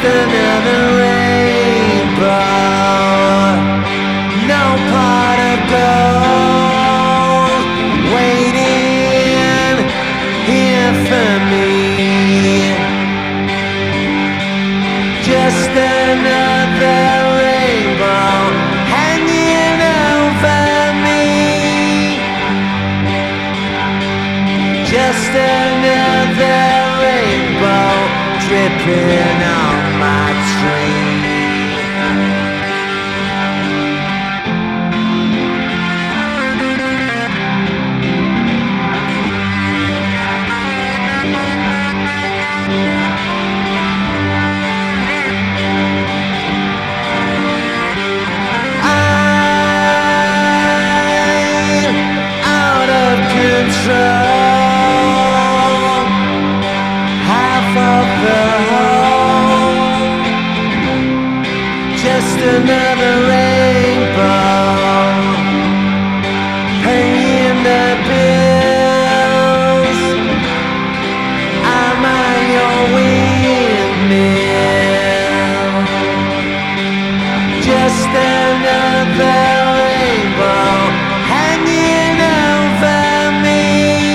another rainbow, no pot of gold waiting here for me. Just another rainbow hanging over me. Just another rainbow dripping on my tree. I'm out of control, half of the whole. Just another rainbow, paying the bills. Am I your windmill? Just another rainbow hanging over me.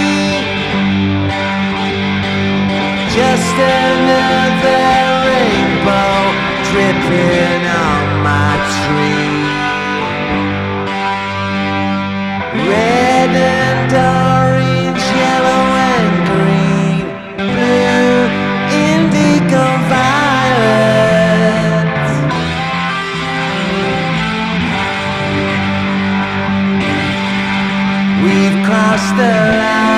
Just another rainbow dripping on my tree. Red and orange, yellow and green, blue, indigo, violet. We've crossed the line.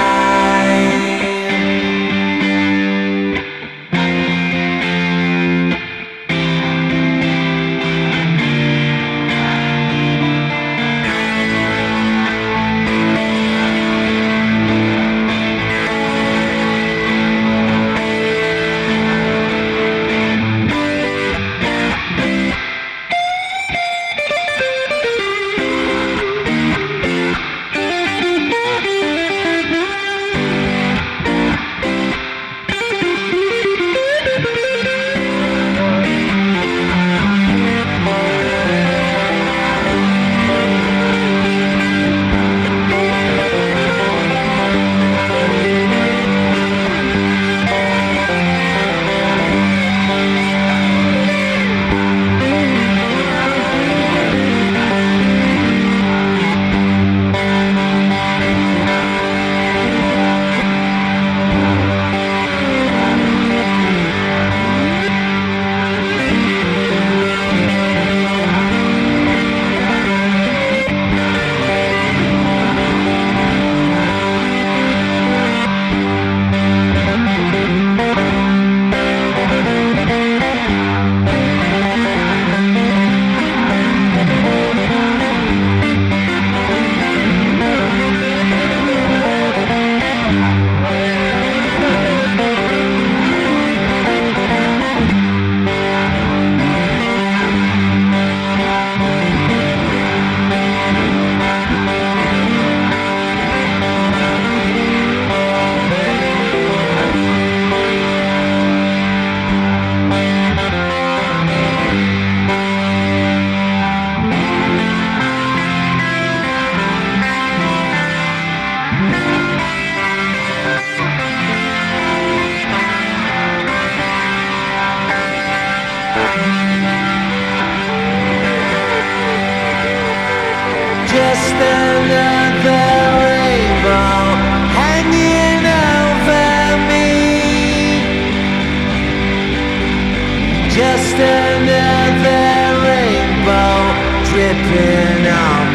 Just another rainbow hanging over me. Just another rainbow dripping on